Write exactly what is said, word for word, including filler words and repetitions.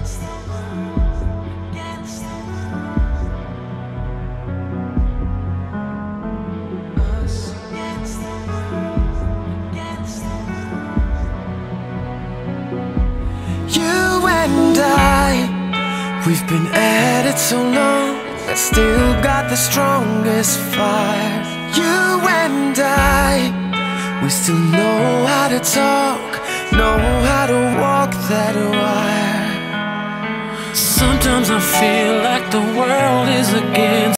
You and I, we've been at it so long, I still got the strongest fire. You and I, we still know how to talk, know how to walk that wire. Sometimes I feel like the world is against